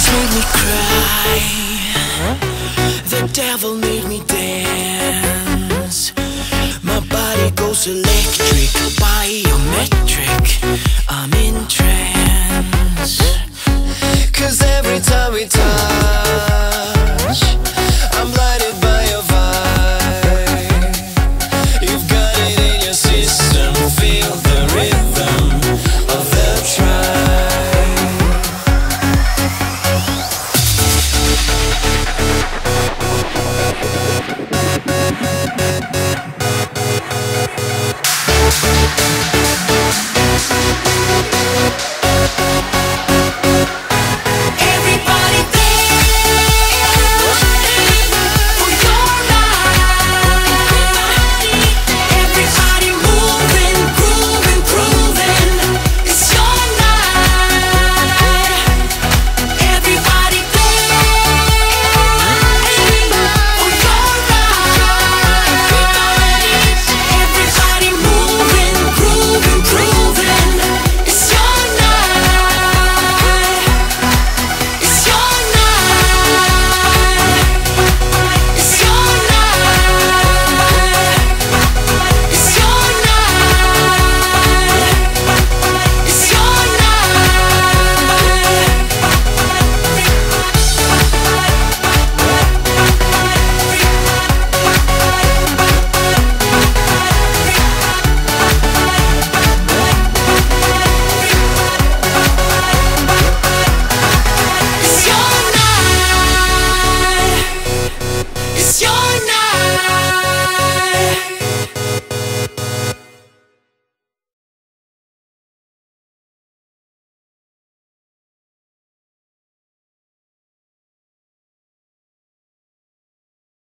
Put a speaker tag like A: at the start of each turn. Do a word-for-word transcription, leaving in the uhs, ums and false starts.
A: made me cry. The devil made me dance. My body goes electric, biometric. I'm in trance. Cause every time we touch, I'm blinded by your vibe. You've got it in your system. Feel the rhythm of the tribe. It's your night.